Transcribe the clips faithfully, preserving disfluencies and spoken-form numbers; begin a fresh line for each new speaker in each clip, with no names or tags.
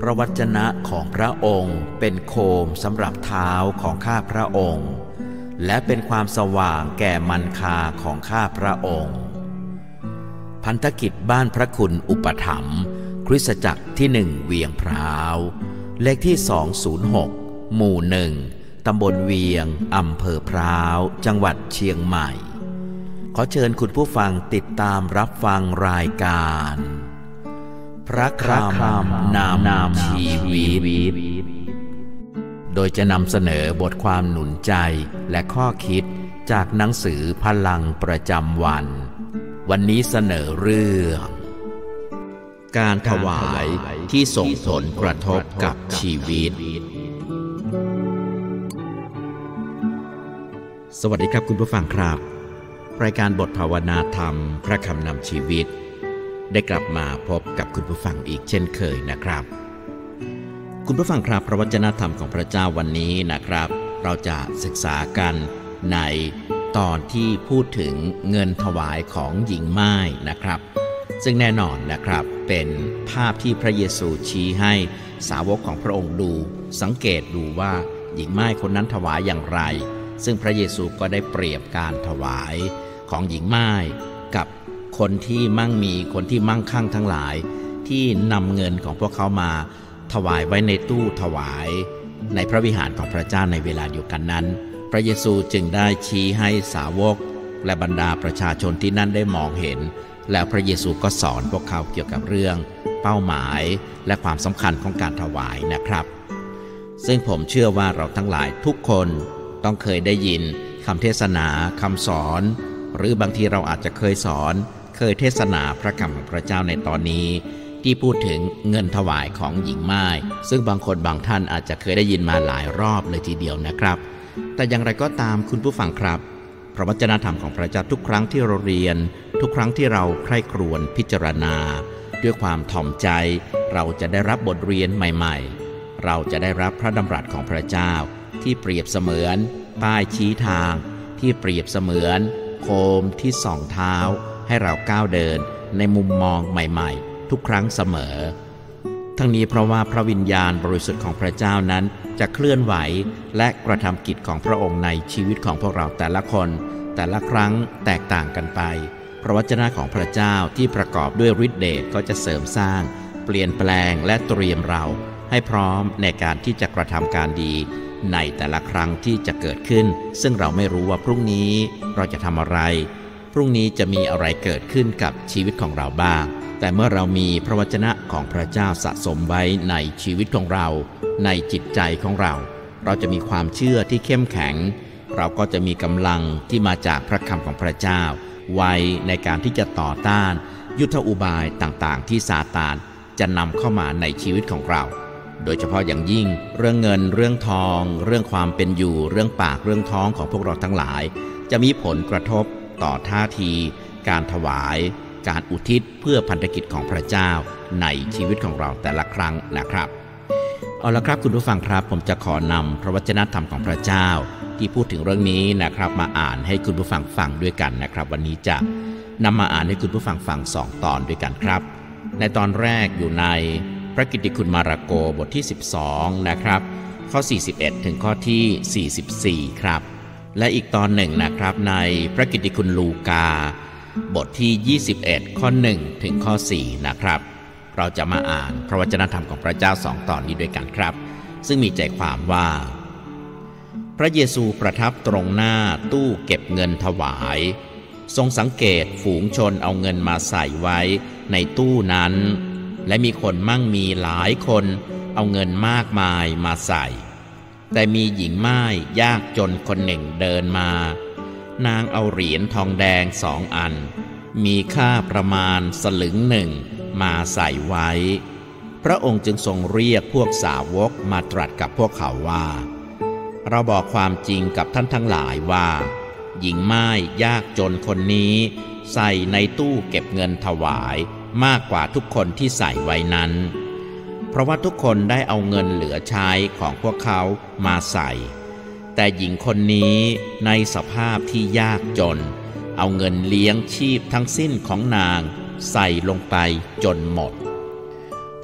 ระวจนะของพระองค์เป็นโคมสำหรับเท้าของข้าพระองค์และเป็นความสว่างแก่มรรคาของข้าพระองค์พันธกิจบ้านพระคุณอุปถัมภ์คริสตจักรที่หนึ่งเวียงพร้าวเลขที่สองศูนย์หกหมู่หนึ่งตำบลเวียงอำเภอพร้าวจังหวัดเชียงใหม่ขอเชิญคุณผู้ฟังติดตามรับฟังรายการพระคำนำชีวิตโดยจะนำเสนอบทความหนุนใจและข้อคิดจากหนังสือพลังประจำวันวันนี้เสนอเรื่องการถวายที่ส่งผลกระทบกับชีวิตสวัสดีครับคุณผู้ฟังครับรายการบทภาวนาธรรมพระคำนำชีวิตได้กลับมาพบกับคุณผู้ฟังอีกเช่นเคยนะครับคุณผู้ฟังครับพระวจนะธรรมของพระเจ้าวันนี้นะครับเราจะศึกษากันในตอนที่พูดถึงเงินถวายของหญิงม่ายนะครับซึ่งแน่นอนนะครับเป็นภาพที่พระเยซูชี้ให้สาวกของพระองค์ดูสังเกตดูว่าหญิงม่ายคนนั้นถวายอย่างไรซึ่งพระเยซูก็ได้เปรียบการถวายของหญิงม่ายกับคนที่มั่งมีคนที่มั่งคั่งทั้งหลายที่นำเงินของพวกเขามาถวายไว้ในตู้ถวายในพระวิหารของพระเจ้าในเวลาเดียวกันนั้นพระเยซูจึงได้ชี้ให้สาวกและบรรดาประชาชนที่นั่นได้มองเห็นแล้วพระเยซูก็สอนพวกเขาเกี่ยวกับเรื่องเป้าหมายและความสำคัญของการถวายนะครับซึ่งผมเชื่อว่าเราทั้งหลายทุกคนต้องเคยได้ยินคำเทศนาคำสอนหรือบางทีเราอาจจะเคยสอนเคยเทศนาพระคำของพระเจ้าในตอนนี้ที่พูดถึงเงินถวายของหญิงม่ายซึ่งบางคนบางท่านอาจจะเคยได้ยินมาหลายรอบเลยทีเดียวนะครับแต่อย่างไรก็ตามคุณผู้ฟังครับพระวจนะธรรมของพระเจ้าทุกครั้งที่เราเรียนทุกครั้งที่เราใคร่ครวญพิจารณาด้วยความถ่อมใจเราจะได้รับบทเรียนใหม่ๆเราจะได้รับพระดำรัสของพระเจ้าที่เปรียบเสมือนป้ายชี้ทางที่เปรียบเสมือนโคมที่ส่องเท้าให้เราก้าวเดินในมุมมองใหม่ๆทุกครั้งเสมอทั้งนี้เพราะว่าพระวิญญาณบริสุทธิ์ของพระเจ้านั้นจะเคลื่อนไหวและกระทำกิจของพระองค์ในชีวิตของพวกเราแต่ละคนแต่ละครั้งแตกต่างกันไปพระวจนะของพระเจ้าที่ประกอบด้วยฤทธิเดชก็จะเสริมสร้างเปลี่ยนแปลงและเตรียมเราให้พร้อมในการที่จะกระทำการดีในแต่ละครั้งที่จะเกิดขึ้นซึ่งเราไม่รู้ว่าพรุ่งนี้เราจะทำอะไรพรุ่งนี้จะมีอะไรเกิดขึ้นกับชีวิตของเราบ้างแต่เมื่อเรามีพระวจนะของพระเจ้าสะสมไว้ในชีวิตของเราในจิตใจของเราเราจะมีความเชื่อที่เข้มแข็งเราก็จะมีกำลังที่มาจากพระคำของพระเจ้าไว้ในการที่จะต่อต้านยุทธอุบายต่างๆที่ซาตานจะนำเข้ามาในชีวิตของเราโดยเฉพาะอย่างยิ่งเรื่องเงินเรื่องทองเรื่องความเป็นอยู่เรื่องปากเรื่องท้องของพวกเราทั้งหลายจะมีผลกระทบต่อท่าทีการถวายการอุทิศเพื่อพันธกิจของพระเจ้าในชีวิตของเราแต่ละครั้งนะครับเอาละครับคุณผู้ฟังครับผมจะขอนำพระวจนะธรรมของพระเจ้าที่พูดถึงเรื่องนี้นะครับมาอ่านให้คุณผู้ฟังฟังด้วยกันนะครับวันนี้จะนำมาอ่านให้คุณผู้ฟังฟังสองตอนด้วยกันครับในตอนแรกอยู่ในพระกิตติคุณมาระโกบทที่สิบสองนะครับข้อสี่สิบเอ็ดถึงข้อที่สี่สิบสี่ครับและอีกตอนหนึ่งนะครับในพระกิตติคุณลูกาบทที่ยี่สิบเอ็ดข้อหนึ่งถึงข้อสี่นะครับเราจะมาอ่านพระวจนะธรรมของพระเจ้าสองตอนนี้ด้วยกันครับซึ่งมีใจความว่าพระเยซูประทับตรงหน้าตู้เก็บเงินถวายทรงสังเกตฝูงชนเอาเงินมาใส่ไว้ในตู้นั้นและมีคนมั่งมีหลายคนเอาเงินมากมายมาใส่แต่มีหญิงม่ายยากจนคนหนึ่งเดินมานางเอาเหรียญทองแดงสองอันมีค่าประมาณสลึงหนึ่งมาใส่ไว้พระองค์จึงทรงเรียกพวกสาวกมาตรัสกับพวกเขาว่าเราบอกความจริงกับท่านทั้งหลายว่าหญิงม่ายยากจนคนนี้ใส่ในตู้เก็บเงินถวายมากกว่าทุกคนที่ใส่ไว้นั้นเพราะว่าทุกคนได้เอาเงินเหลือใช้ของพวกเขามาใส่แต่หญิงคนนี้ในสภาพที่ยากจนเอาเงินเลี้ยงชีพทั้งสิ้นของนางใส่ลงไปจนหมด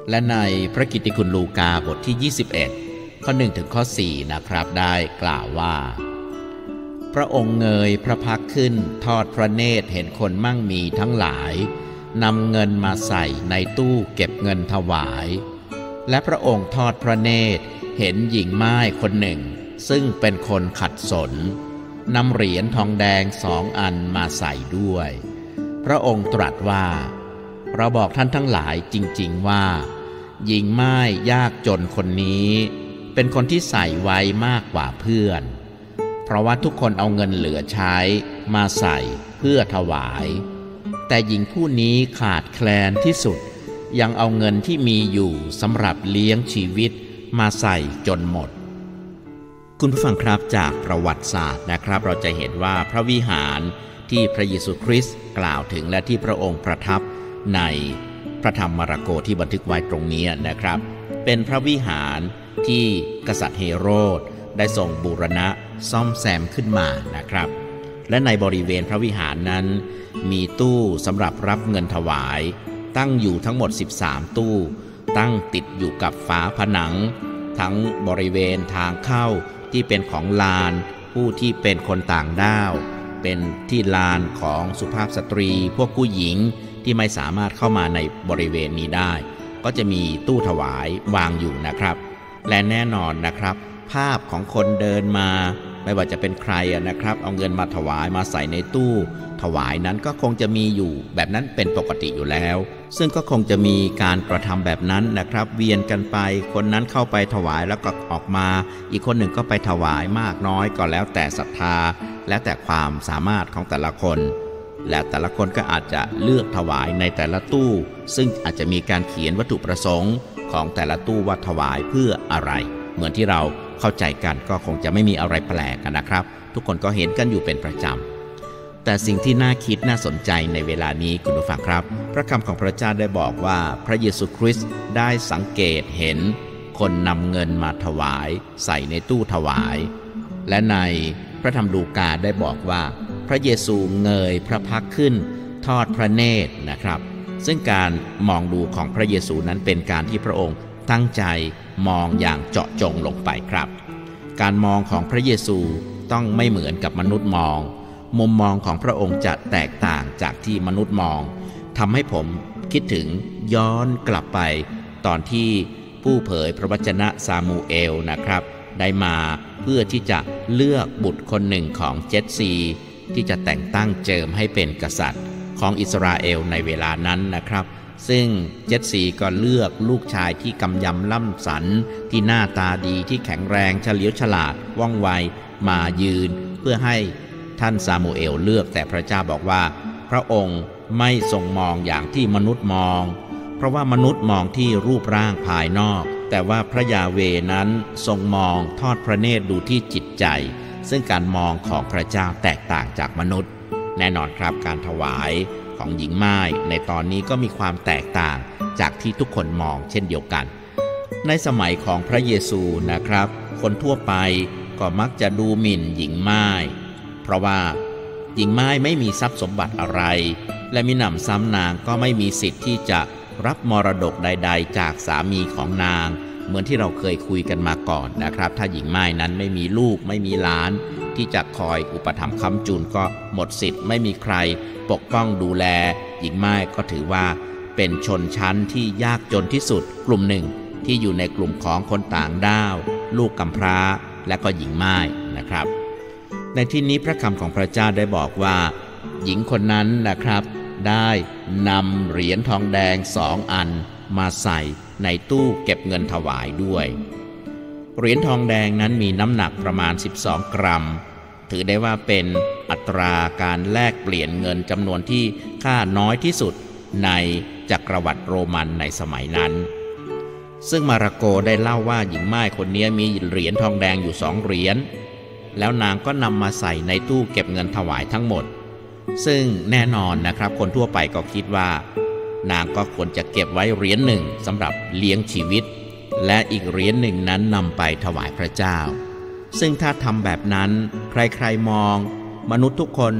และในพระกิตติคุณลูกาบทที่ยี่สิบเอ็ดข้อหนึ่งถึงข้อสี่นะครับได้กล่าวว่าพระองค์เงยพระพักตร์ขึ้นทอดพระเนตรเห็นคนมั่งมีทั้งหลายนำเงินมาใส่ในตู้เก็บเงินถวายและพระองค์ทอดพระเนตรเห็นหญิงม่ายคนหนึ่งซึ่งเป็นคนขัดสนนำเหรียญทองแดงสองอันมาใส่ด้วยพระองค์ตรัสว่าเราบอกท่านทั้งหลายจริงๆว่าหญิงม่ายยากจนคนนี้เป็นคนที่ใส่ไว้มากกว่าเพื่อนเพราะว่าทุกคนเอาเงินเหลือใช้มาใส่เพื่อถวายแต่หญิงผู้นี้ขาดแคลนที่สุดยังเอาเงินที่มีอยู่สำหรับเลี้ยงชีวิตมาใส่จนหมดคุณผู้ฟังครับจากประวัติศาสตร์นะครับเราจะเห็นว่าพระวิหารที่พระเยซูคริสต์กล่าวถึงและที่พระองค์ประทับในพระธรรมมาระโกที่บันทึกไว้ตรงนี้นะครับเป็นพระวิหารที่กษัตริย์เฮโรดได้ทรงบูรณะซ่อมแซมขึ้นมานะครับและในบริเวณพระวิหารนั้นมีตู้สำหรับรับเงินถวายตั้งอยู่ทั้งหมดสิบสามตู้ตั้งติดอยู่กับฝาผนังทั้งบริเวณทางเข้าที่เป็นของลานผู้ที่เป็นคนต่างด้าวเป็นที่ลานของสุภาพสตรีพวกผู้หญิงที่ไม่สามารถเข้ามาในบริเวณนี้ได้ก็จะมีตู้ถวายวางอยู่นะครับและแน่นอนนะครับภาพของคนเดินมาไม่ว่าจะเป็นใครนะครับเอาเงินมาถวายมาใส่ในตู้ถวายนั้นก็คงจะมีอยู่แบบนั้นเป็นปกติอยู่แล้วซึ่งก็คงจะมีการกระทำแบบนั้นนะครับเวียนกันไปคนนั้นเข้าไปถวายแล้วก็ออกมาอีกคนหนึ่งก็ไปถวายมากน้อยก็แล้วแต่ศรัทธาและแต่ความสามารถของแต่ละคนและแต่ละคนก็อาจจะเลือกถวายในแต่ละตู้ซึ่งอาจจะมีการเขียนวัตถุประสงค์ของแต่ละตู้ว่าถวายเพื่ออะไรเหมือนที่เราเข้าใจกันก็คงจะไม่มีอะไรแปลกกันนะครับทุกคนก็เห็นกันอยู่เป็นประจำแต่สิ่งที่น่าคิดน่าสนใจในเวลานี้คุณผู้ฟังครับพระคำของพระเจ้าได้บอกว่าพระเยซูคริสต์ได้สังเกตเห็นคนนำเงินมาถวายใส่ในตู้ถวายและในพระธรรมลูกาได้บอกว่าพระเยซูเงยพระพักตร์ขึ้นทอดพระเนตรนะครับซึ่งการมองดูของพระเยซูนั้นเป็นการที่พระองค์ตั้งใจมองอย่างเจาะจงลงไปครับการมองของพระเยซูต้องไม่เหมือนกับมนุษย์มองมุมมองของพระองค์จะแตกต่างจากที่มนุษย์มองทำให้ผมคิดถึงย้อนกลับไปตอนที่ผู้เผยพระวจนะซามูเอลนะครับได้มาเพื่อที่จะเลือกบุตรคนหนึ่งของเจสซีที่จะแต่งตั้งเจิมให้เป็นกษัตริย์ของอิสราเอลในเวลานั้นนะครับซึ่งเจสซีก็เลือกลูกชายที่กำยำล่ำสันที่หน้าตาดีที่แข็งแรงเฉลียวฉลาดว่องไวมายืนเพื่อให้ท่านซามูเอลเลือกแต่พระเจ้าบอกว่าพระองค์ไม่ทรงมองอย่างที่มนุษย์มองเพราะว่ามนุษย์มองที่รูปร่างภายนอกแต่ว่าพระยาเวนั้นทรงมองทอดพระเนตรดูที่จิตใจซึ่งการมองของพระเจ้าแตกต่างจากมนุษย์แน่นอนครับการถวายของหญิงม่ายในตอนนี้ก็มีความแตกต่างจากที่ทุกคนมองเช่นเดียวกันในสมัยของพระเยซูนะครับคนทั่วไปก็มักจะดูหมิ่นหญิงม่ายเพราะว่าหญิงม่ายไม่มีทรัพย์สมบัติอะไรและมิหนำซ้ำนางก็ไม่มีสิทธิ์ที่จะรับมรดกใดๆจากสามีของนางเหมือนที่เราเคยคุยกันมาก่อนนะครับถ้าหญิงม่ายนั้นไม่มีลูกไม่มีหลานที่จะคอยอุปถัมภ์ค้ำจุนก็หมดสิทธิ์ไม่มีใครปกป้องดูแลหญิงม่ายก็ถือว่าเป็นชนชั้นที่ยากจนที่สุดกลุ่มหนึ่งที่อยู่ในกลุ่มของคนต่างด้าวลูกกำพร้าและก็หญิงม่ายนะครับในที่นี้พระคำของพระเจ้าได้บอกว่าหญิงคนนั้นนะครับได้นำเหรียญทองแดงสองอันมาใส่ในตู้เก็บเงินถวายด้วยเหรียญทองแดงนั้นมีน้ำหนักประมาณสิบสองกรัมถือได้ว่าเป็นอัตราการแลกเปลี่ยนเงินจำนวนที่ค่าน้อยที่สุดในจักรวรรดิโรมันในสมัยนั้นซึ่งมาระโกได้เล่าว่าหญิงม่ายคนนี้มีเหรียญทองแดงอยู่สองเหรียญแล้วนางก็นำมาใส่ในตู้เก็บเงินถวายทั้งหมดซึ่งแน่นอนนะครับคนทั่วไปก็คิดว่านางก็ควรจะเก็บไว้เหรียญหนึ่งสำหรับเลี้ยงชีวิตและอีกเหรียญหนึ่งนั้นนำไปถวายพระเจ้าซึ่งถ้าทำแบบนั้นใครๆมองมนุษย์ทุกคน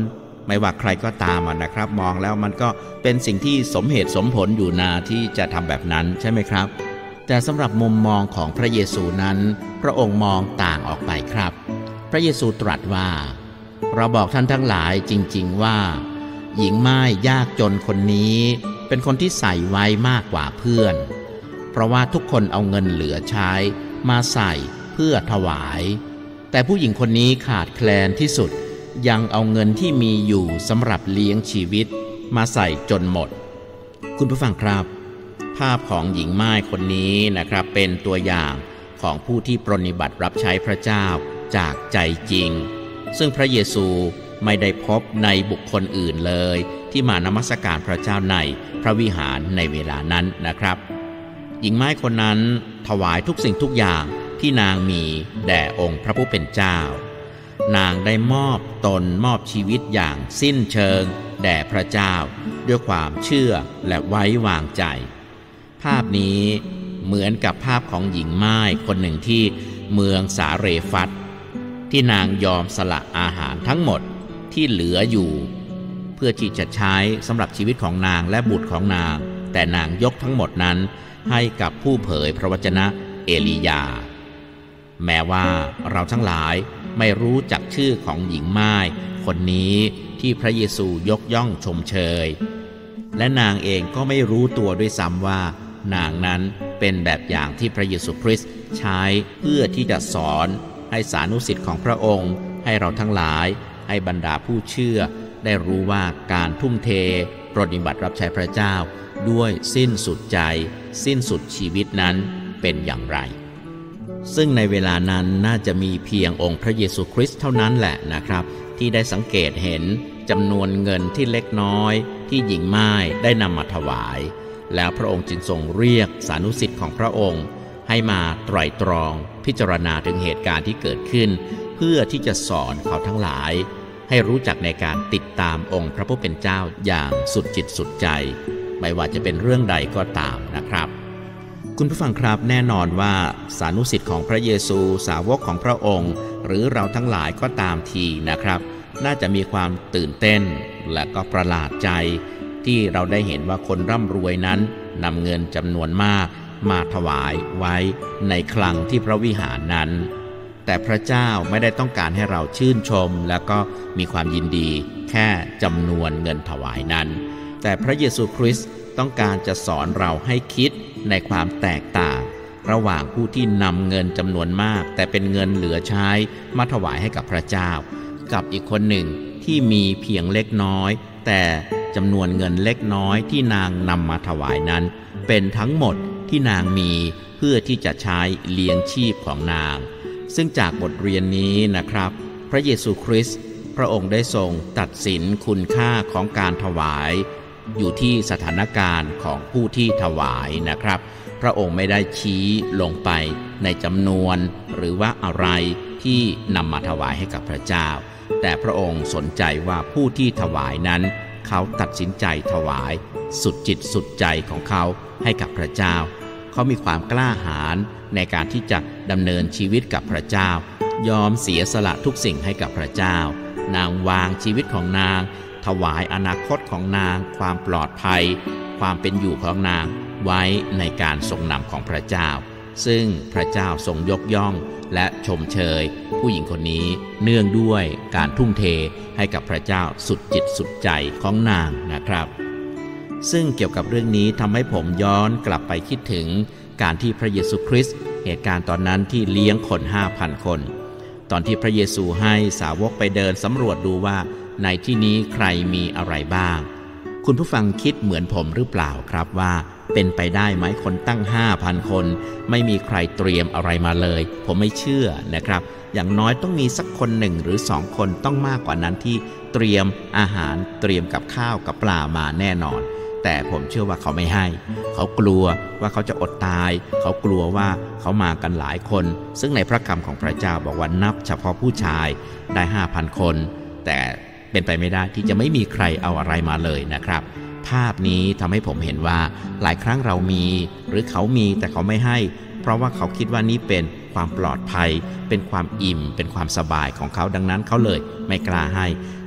ไม่ว่าใครก็ตามนะครับมองแล้วมันก็เป็นสิ่งที่สมเหตุสมผลอยู่นาที่จะทำแบบนั้นใช่ไหมครับแต่สำหรับมุมมองของพระเยซูนั้นพระองค์มองต่างออกไปครับพระเยซูตรัสว่าเราบอกท่านทั้งหลายจริงๆว่าหญิงม่ายยากจนคนนี้เป็นคนที่ใส่ไว้มากกว่าเพื่อนเพราะว่าทุกคนเอาเงินเหลือใช้มาใส่เพื่อถวายแต่ผู้หญิงคนนี้ขาดแคลนที่สุดยังเอาเงินที่มีอยู่สำหรับเลี้ยงชีวิตมาใส่จนหมดคุณผู้ฟังครับภาพของหญิงม่ายคนนี้นะครับเป็นตัวอย่างของผู้ที่ปรนนิบัติรับใช้พระเจ้าจากใจจริงซึ่งพระเยซูไม่ได้พบในบุคคลอื่นเลยที่มานมัสการพระเจ้าในพระวิหารในเวลานั้นนะครับหญิงม่ายคนนั้นถวายทุกสิ่งทุกอย่างที่นางมีแด่องค์พระผู้เป็นเจ้านางได้มอบตนมอบชีวิตอย่างสิ้นเชิงแด่พระเจ้าด้วยความเชื่อและไว้วางใจภาพนี้เหมือนกับภาพของหญิงม่ายคนหนึ่งที่เมืองสาเรฟัตที่นางยอมสละอาหารทั้งหมดที่เหลืออยู่เพื่อที่จะใช้สำหรับชีวิตของนางและบุตรของนางแต่นางยกทั้งหมดนั้นให้กับผู้เผยพระวจนะเอลียาแม้ว่าเราทั้งหลายไม่รู้จักชื่อของหญิงม่ายคนนี้ที่พระเยซูยกย่องชมเชยและนางเองก็ไม่รู้ตัวด้วยซ้ำว่านางนั้นเป็นแบบอย่างที่พระเยซูคริสต์ใช้เพื่อที่จะสอนให้สานุสิทธิ์ของพระองค์ให้เราทั้งหลายให้บรรดาผู้เชื่อได้รู้ว่าการทุ่มเทปฏิบัติรับใช้พระเจ้าด้วยสิ้นสุดใจสิ้นสุดชีวิตนั้นเป็นอย่างไรซึ่งในเวลานั้นน่าจะมีเพียงองค์พระเยซูคริสต์เท่านั้นแหละนะครับที่ได้สังเกตเห็นจำนวนเงินที่เล็กน้อยที่หญิงม่ายได้นำมาถวายแล้วพระองค์จึงทรงเรียกสานุสิทธิ์ของพระองค์ให้มาไตร่ตรองพิจารณาถึงเหตุการณ์ที่เกิดขึ้นเพื่อที่จะสอนเขาทั้งหลายให้รู้จักในการติดตามองค์พระผู้เป็นเจ้าอย่างสุดจิตสุดใจไม่ว่าจะเป็นเรื่องใดก็ตามนะครับคุณผู้ฟังครับแน่นอนว่าสานุสิทธิ์ของพระเยซูสาวกของพระองค์หรือเราทั้งหลายก็ตามทีนะครับน่าจะมีความตื่นเต้นและก็ประหลาดใจที่เราได้เห็นว่าคนร่ำรวยนั้นนำเงินจำนวนมากมาถวายไว้ในคลังที่พระวิหารนั้นแต่พระเจ้าไม่ได้ต้องการให้เราชื่นชมแล้วก็มีความยินดีแค่จำนวนเงินถวายนั้นแต่พระเยซูคริสต์ต้องการจะสอนเราให้คิดในความแตกต่างระหว่างผู้ที่นำเงินจำนวนมากแต่เป็นเงินเหลือใช้มาถวายให้กับพระเจ้ากับอีกคนหนึ่งที่มีเพียงเล็กน้อยแต่จำนวนเงินเล็กน้อยที่นางนำมาถวายนั้นเป็นทั้งหมดที่นางมีเพื่อที่จะใช้เลี้ยงชีพของนางซึ่งจากบทเรียนนี้นะครับพระเยซูคริสต์พระองค์ได้ทรงตัดสินคุณค่าของการถวายอยู่ที่สถานการณ์ของผู้ที่ถวายนะครับพระองค์ไม่ได้ชี้ลงไปในจำนวนหรือว่าอะไรที่นำมาถวายให้กับพระเจ้าแต่พระองค์สนใจว่าผู้ที่ถวายนั้นเขาตัดสินใจถวายสุดจิตสุดใจของเขาให้กับพระเจ้าเขามีความกล้าหาญในการที่จะดำเนินชีวิตกับพระเจ้ายอมเสียสละทุกสิ่งให้กับพระเจ้านางวางชีวิตของนางถวายอนาคตของนางความปลอดภัยความเป็นอยู่ของนางไว้ในการทรงนำของพระเจ้าซึ่งพระเจ้าทรงยกย่องและชมเชยผู้หญิงคนนี้เนื่องด้วยการทุ่มเทให้กับพระเจ้าสุดจิตสุดใจของนางนะครับซึ่งเกี่ยวกับเรื่องนี้ทำให้ผมย้อนกลับไปคิดถึงการที่พระเยซูคริสต์เหตุการณ์ตอนนั้นที่เลี้ยงคน ห้าพัน คนตอนที่พระเยซูให้สาวกไปเดินสำรวจดูว่าในที่นี้ใครมีอะไรบ้างคุณผู้ฟังคิดเหมือนผมหรือเปล่าครับว่าเป็นไปได้ไหมคนตั้ง ห้าพัน คนไม่มีใครเตรียมอะไรมาเลยผมไม่เชื่อนะครับอย่างน้อยต้องมีสักคนหนึ่งหรือสองคนต้องมากกว่านั้นที่เตรียมอาหารเตรียมกับข้าวกับปลามาแน่นอนแต่ผมเชื่อว่าเขาไม่ให้เขากลัวว่าเขาจะอดตายเขากลัวว่าเขามากันหลายคนซึ่งในพระคำของพระเจ้าบอกว่านับเฉพาะผู้ชายได้ ห้าพัน คนแต่เป็นไปไม่ได้ที่จะไม่มีใครเอาอะไรมาเลยนะครับภาพนี้ทำให้ผมเห็นว่าหลายครั้งเรามีหรือเขามีแต่เขาไม่ให้เพราะว่าเขาคิดว่านี้เป็นความปลอดภัยเป็นความอิ่มเป็นความสบายของเขาดังนั้นเขาเลยไม่กล้าให้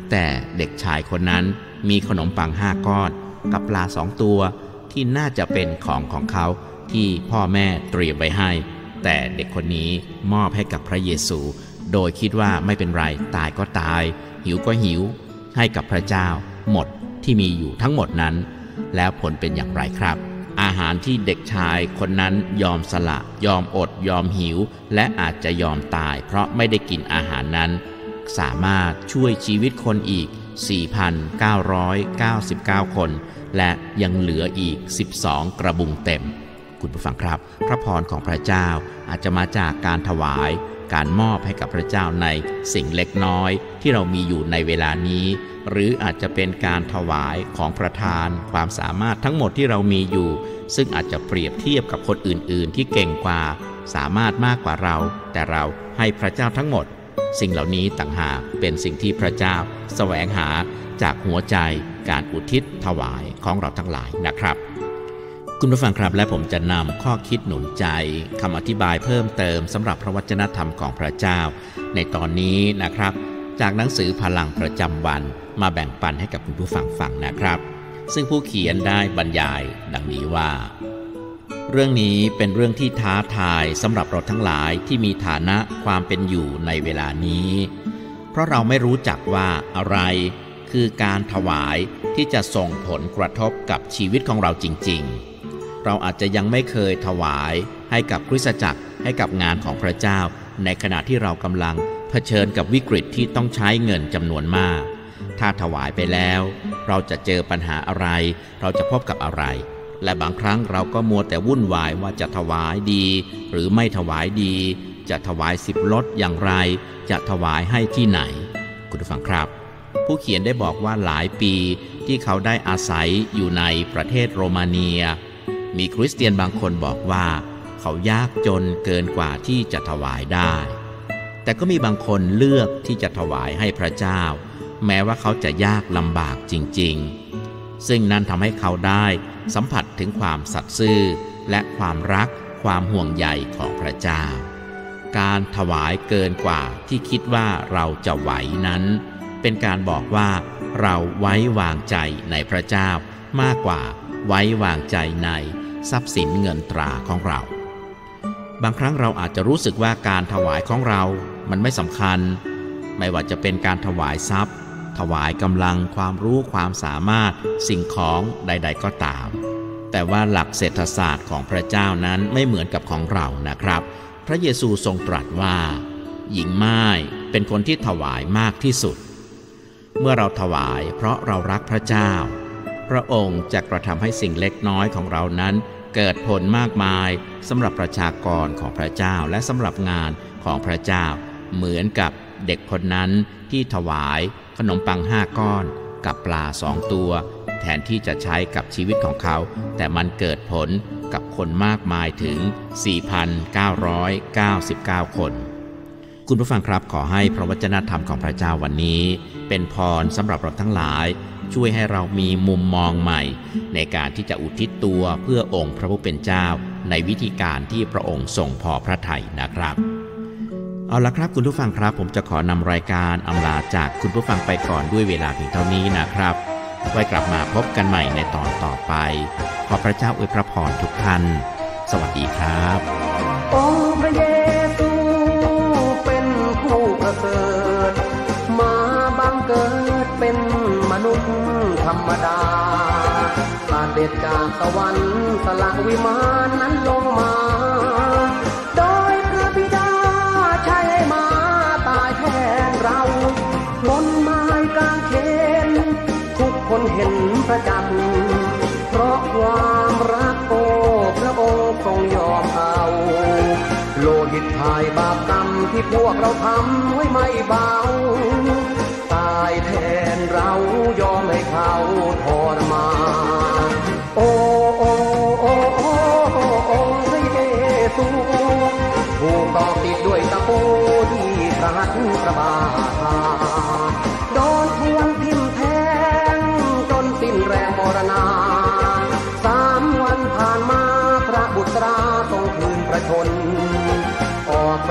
แต่เด็กชายคนนั้นมีขนมปังห้าก้อนกับปลาสองตัวที่น่าจะเป็นของของเขาที่พ่อแม่เตรียมไว้ให้แต่เด็กคนนี้มอบให้กับพระเยซูโดยคิดว่าไม่เป็นไรตายก็ตายหิวก็หิวให้กับพระเจ้าหมดที่มีอยู่ทั้งหมดนั้นแล้วผลเป็นอย่างไรครับอาหารที่เด็กชายคนนั้นยอมสละยอมอดยอมหิวและอาจจะยอมตายเพราะไม่ได้กินอาหารนั้นสามารถช่วยชีวิตคนอีก สี่พันเก้าร้อยเก้าสิบเก้า คนและยังเหลืออีกสิบสองกระบุงเต็มคุณผู้ฟังครับพระพรของพระเจ้าอาจจะมาจากการถวายการมอบให้กับพระเจ้าในสิ่งเล็กน้อยที่เรามีอยู่ในเวลานี้หรืออาจจะเป็นการถวายของประทานความสามารถทั้งหมดที่เรามีอยู่ซึ่งอาจจะเปรียบเทียบกับคนอื่นๆที่เก่งกว่าสามารถมากกว่าเราแต่เราให้พระเจ้าทั้งหมดสิ่งเหล่านี้ต่างหากเป็นสิ่งที่พระเจ้าแสวงหาจากหัวใจการอุทิศถวายของเราทั้งหลายนะครับคุณผู้ฟังครับและผมจะนำข้อคิดหนุนใจคำอธิบายเพิ่มเติมสำหรับพระวจนะธรรมของพระเจ้าในตอนนี้นะครับจากหนังสือพลังประจำวันมาแบ่งปันให้กับคุณผู้ฟังฟังนะครับซึ่งผู้เขียนได้บรรยายดังนี้ว่าเรื่องนี้เป็นเรื่องที่ท้าทายสำหรับเราทั้งหลายที่มีฐานะความเป็นอยู่ในเวลานี้เพราะเราไม่รู้จักว่าอะไรคือการถวายที่จะส่งผลกระทบกับชีวิตของเราจริงๆเราอาจจะยังไม่เคยถวายให้กับคริสตจักรให้กับงานของพระเจ้าในขณะที่เรากำลังเผชิญกับวิกฤตที่ต้องใช้เงินจำนวนมากถ้าถวายไปแล้วเราจะเจอปัญหาอะไรเราจะพบกับอะไรและบางครั้งเราก็มัวแต่วุ่นวายว่าจะถวายดีหรือไม่ถวายดีจะถวายสิบลดอย่างไรจะถวายให้ที่ไหนคุณผู้ฟังครับผู้เขียนได้บอกว่าหลายปีที่เขาได้อาศัยอยู่ในประเทศโรมาเนียมีคริสเตียนบางคนบอกว่าเขายากจนเกินกว่าที่จะถวายได้แต่ก็มีบางคนเลือกที่จะถวายให้พระเจ้าแม้ว่าเขาจะยากลำบากจริงๆซึ่งนั่นทำให้เขาได้สัมผัสถึงความสัตย์ซื่อและความรักความห่วงใยของพระเจ้าการถวายเกินกว่าที่คิดว่าเราจะไหวนั้นเป็นการบอกว่าเราไว้วางใจในพระเจ้ามากกว่าไว้วางใจในทรัพย์สินเงินตราของเราบางครั้งเราอาจจะรู้สึกว่าการถวายของเรามันไม่สำคัญไม่ว่าจะเป็นการถวายทรัพย์ถวายกำลังความรู้ความสามารถสิ่งของใดๆก็ตามแต่ว่าหลักเศรษฐศาสตร์ของพระเจ้านั้นไม่เหมือนกับของเรานะครับพระเยซูทรงตรัสว่าหญิงม่ายเป็นคนที่ถวายมากที่สุดเมื่อเราถวายเพราะเรารักพระเจ้าพระองค์จะกระทำให้สิ่งเล็กน้อยของเรานั้นเกิดผลมากมายสำหรับประชากรของพระเจ้าและสำหรับงานของพระเจ้าเหมือนกับเด็กคนนั้นที่ถวายขนมปังห้าก้อนกับปลาสองตัวแทนที่จะใช้กับชีวิตของเขาแต่มันเกิดผลกับคนมากมายถึง สี่พันเก้าร้อยเก้าสิบเก้า คนคุณผู้ฟังครับขอให้พระวจนะธรรมของพระเจ้าวันนี้เป็นพรสำหรับเราทั้งหลายช่วยให้เรามีมุมมองใหม่ในการที่จะอุทิศตัวเพื่อองค์พระผู้เป็นเจ้าในวิธีการที่พระองค์ทรงพอพระทัยนะครับเอาละครับคุณผู้ฟังครับผมจะขอนำรายการอำลาจากคุณผู้ฟังไปก่อนด้วยเวลาเพียงเท่านี้นะครับไว้กลับมาพบกันใหม่ในตอนต่อไปขอพระเจ้าอวยพระพรทุกท่านสวัสดีครับ
องค์พระเยซูเป็นผู้ประเสริฐมาบังเกิดเป็นมนุษย์ธรรมดาเสด็จจากสวรรค์สละวิมานนั้นลงมาโดยพระบิดาใช้ให้มาตายแทนเราบนไม้กางเขนทุกคนเห็นประจักษ์เพราะความรักโอ้พระองค์ทรงยอมเอาโลหิตพายบาปกรรมที่พวกเราทำไว้ไม่เบาตายแทนเรายอมให้เขาทรมานโอ้โอ้โอ้โอ้โอ้พระเยซูถูกตอกติดด้วยตะปูที่พระหัตถ์พระบาทโดนทวนทิ่มแทงจนสิ้นแรงมรณาสามวันผ่านมาพระบุตราทรงคืนพระชนออกประ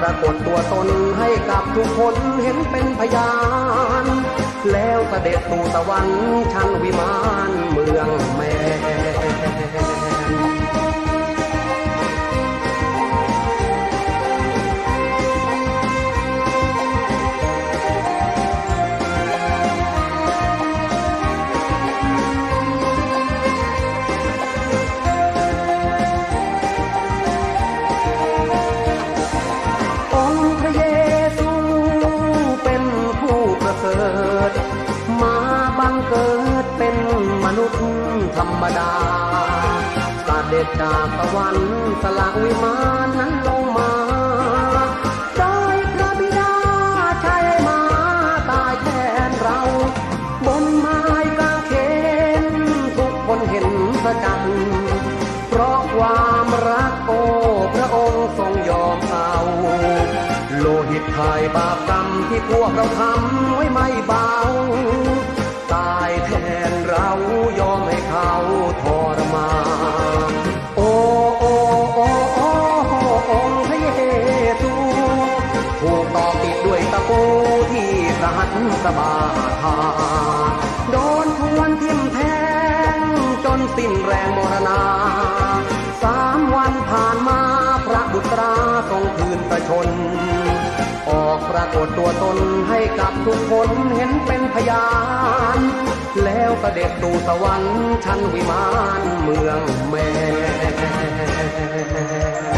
ากฏตัวตนให้กับทุกคนเห็นเป็นพยานแล้วเสด็จสู่สวรรค์ชั้นวิมานเมืองแมนมาบังเกิดเป็นมนุษย์ธรรมดาเสด็จจากสวรรค์สละวิมานนั้นลงมาโดยพระบิดาใช้มาตายแทนเราบนไม้กางเขนทุกคนเห็นประจักษ์เพราะความรักโอ้พระองค์ทรงยอมเอาโลหิตไทยบาปกรรมที่พวกเราทำไว้ไม่เบาตายแทนเรายอมให้เขาทรมานโอ้โอ้โอ้โอ้องค์พระเยซูถูกตอกติดด้วยตะปูที่พระหัตถ์สะบาทาโดนทวนทิ่มแทงจนสิ้นแรงมรณาสามวันผ่านมาพระบุตราทรงคืนประชนออกปรากฏตัวตนให้กับทุกคนเห็นเป็นพยานแล้วเสด็จสู่สวรรค์ชั้นวิมานเมืองแมน